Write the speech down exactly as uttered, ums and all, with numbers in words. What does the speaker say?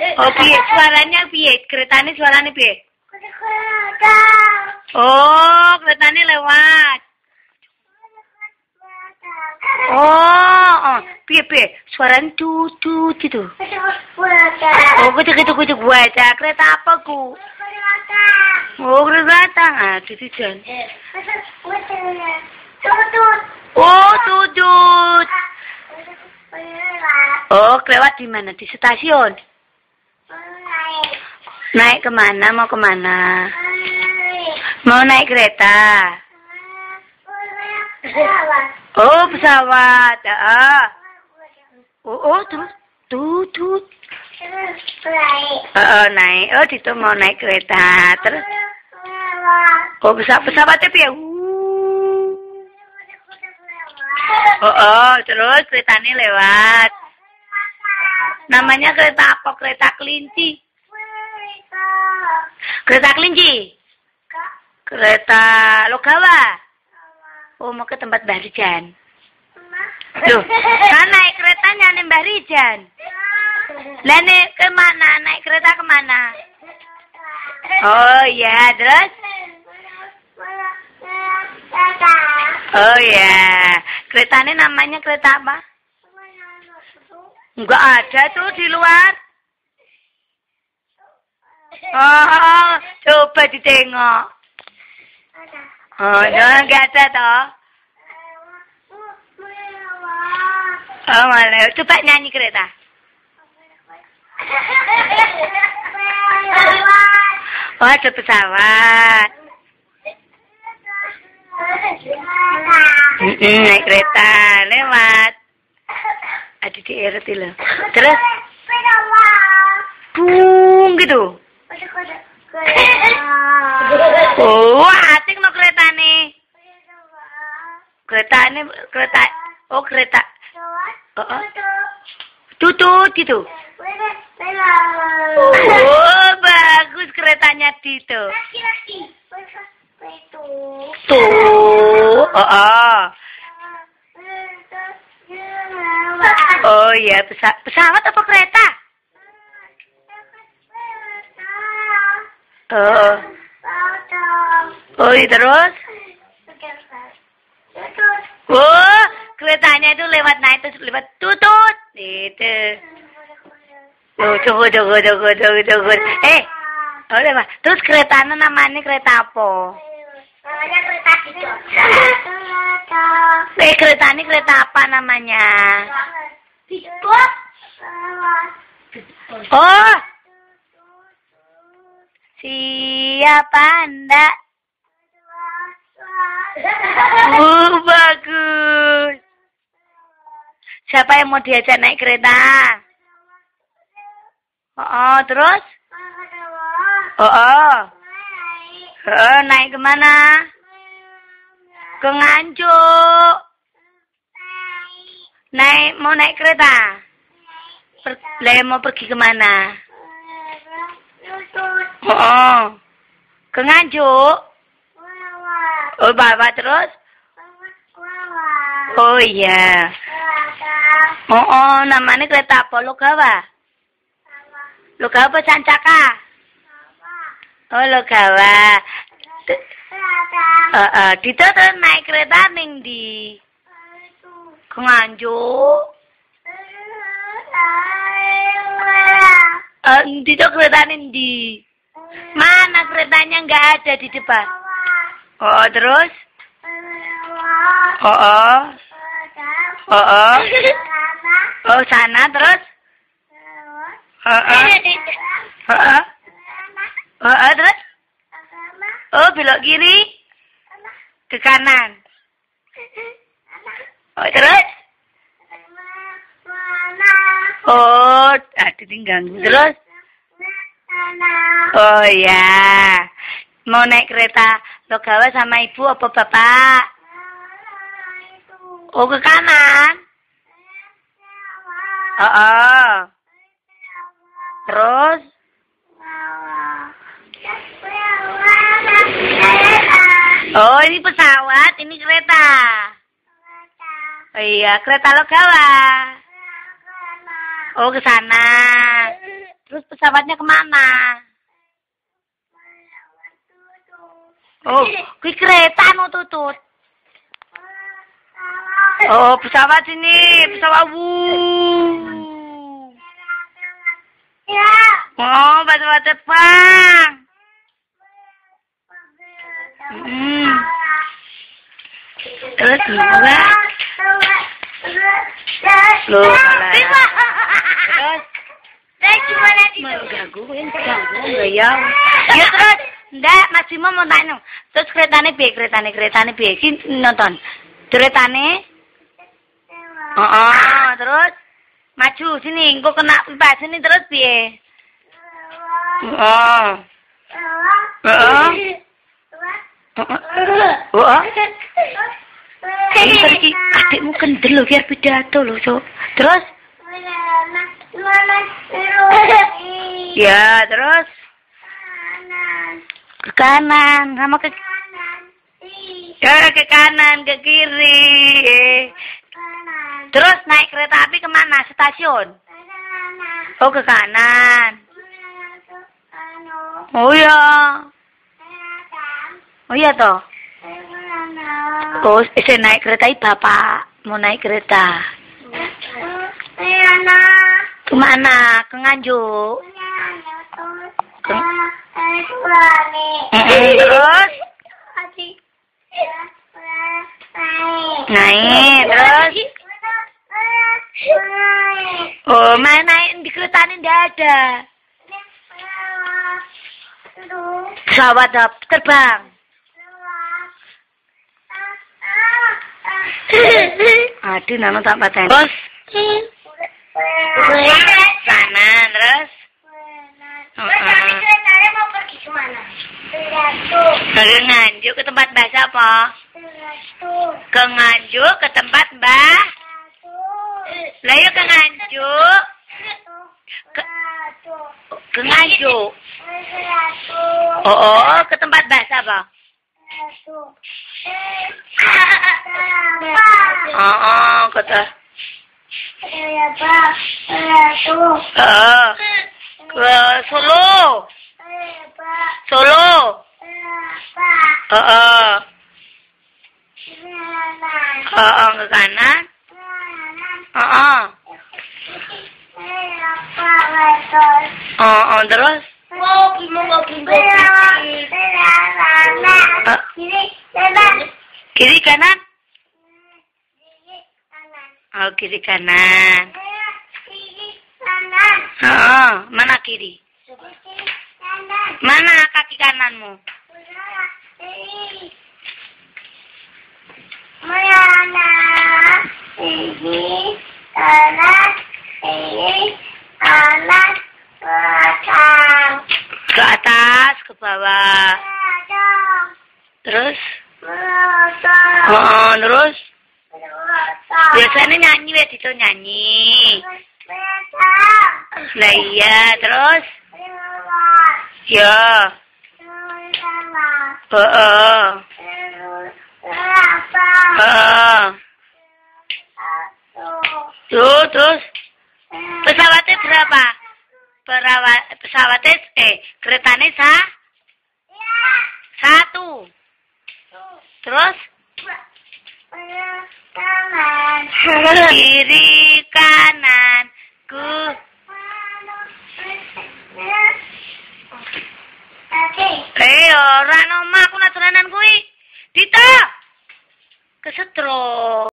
Oh, piye suaranya piye? Keretanya suaranya piye? Oh, keretanya lewat. Oh, oh, piye piye? Suaranya tutut gitu. Oh, kucuk kucuk kucuk baca. Kereta apa ku? Oh, kereta. Ah, tutut Jan. Oh, tutut. Oh, lewat di mana? Di stasiun. Naik kemana? Mau kemana? Mau naik kereta. Oh, pesawat. Ah. Oh, oh, terus tutut. Oh, oh, naik. Oh, itu mau naik kereta. Terus. Oh, pesawat pesawatnya piye? Oh, oh, terus keretanya lewat. Namanya kereta apa? Kereta kelinci. Kereta kelinci. Kereta Logawa. Oh, mau ke tempat Mbah Rijan. Loh, kan naik keretanya nih Mbah Rijan. Lah nih kemana? Naik kereta kemana? Oh iya, terus? Oh ya, keretanya namanya kereta apa? Enggak ada tuh di luar. Oh, coba ditengok. Oh, enggak ada toh. Oh, malah. Coba nyanyi kereta. Oh, ada pesawat. Mm -mm, naik kereta lewat. Ada di R T loh. Terus bung gitu. Oh, asik no kereta nih. Kereta ini kereta. Oh, kereta. Oh, oh. Tutut gitu. Oh, bagus keretanya Dito. Tuh. Oh, oh. Oh iya, pesa pesawat apa kereta? Oh. Oh, terus? Oh, keretanya itu lewat naik terus lewat tutut. Itu. Oh, tunggu, tunggu, tunggu, tunggu, tunggu. Eh, oh, lewat. Terus keretanya namanya kereta apa? Namanya kereta Dito. Eh, kereta ini kereta apa namanya? Dito. Oh. Siapa Anda? Oh, bagus. Siapa yang mau diajak naik kereta? Oh, oh terus? Oh, oh. Oh, naik kemana? Ke Nganjuk. Naik, mau naik kereta? Per, lah, mau pergi kemana? Oh, oh. Ke Nganjuk. Oh, bawa terus? Oh iya. Oh, oh, namanya kereta apa? Logawa? Logawa apa Sancaka? Oh, Logawa. Uh, uh, Dito tuh naik kereta ning di ke Nganjuk. Uh, Dito kereta ning di mana keretanya nggak ada di depan? Oh, terus? Oh, oh. Oh, oh. Oh, sana terus? Oh, oh. Oh, oh. Oh, oh, terus? Oh, belok kiri? Ke kanan? Oh, terus? Oh, ada tinggal terus? Oh, ya. Mau naik kereta Logawa sama ibu apa bapak? Oh, ke kanan? Oh, oh. Terus? Oh, ini pesawat, ini kereta. Oh iya, kereta Logawa. Oh, ke sana. Terus pesawatnya kemana? Oh, kui kereta nu tutut. Oh, pesawat sini, pesawat wuh. Ya. Oh, pesawat terbang. Hmm. Terus juga. Loh, terus. Terus gimana itu? Menggangguin, ganggu ya. Ya terus, ndak masih mau tanya. Terus keretane piye, keretane, keretane piye? Ki nonton. Keretane? Heeh, terus maju sini, engko kena pipa sini terus piye? Heeh. Heeh. Heeh. Pinter iki, adikmu kendel lho biar pidato lho, Cuk. Terus? Ya, terus ke kanan sama ke ya ke kanan ke kiri. Terus naik kereta api kemana? Stasiun? Oh ke kanan. Oh iya. Oh iya toh. Oh saya naik kereta ini bapak mau naik kereta. Kemana? Ke Nganjuk. Ke... Terus? Naik, terus? Oh, main naik di kereta ini tidak ada. Pesawat terbang. Aduh, nana tak paten. Terus? Kanan, terus? Keretanya mau pergi kemana? Ke Nganjuk, ke tempat Mbah siapa? Ke Nganjuk, ke tempat Mbah. Lah yuk ke Nganjuk. Ke, ke Nganjuk. Oh, oh, ke tempat Mbah siapa? Oh, oh, ke tempat. Oh, ke Solo. Solo. Oh, oh. Oh, oh, ke kanan. Oh, oh. Oh, oh, terus? Ngopi, mau ngopi, ngopi. Kiri kanan? Oh, kiri kanan. Oh, mana kiri? Mana kaki kananmu? Mana? Ini kanan, ini kanan, belakang. Ke atas, ke bawah. Belakang. Terus? Belakang. Oh, terus? Belakang. Biasanya nyanyi, weh, itu nyanyi. Belakang. Lah iya, terus? Belakang. Ya. Belakang. Heeh. Belakang. Heeh. Tuh, terus? Pesawatnya berapa? Perawat, pesawatnya, eh, keretanya sah? Satu. Terus? Kanan. Kiri, kanan, ku. Eh, ora nomah aku nak dolanan kuwi. Dita. Kesetro.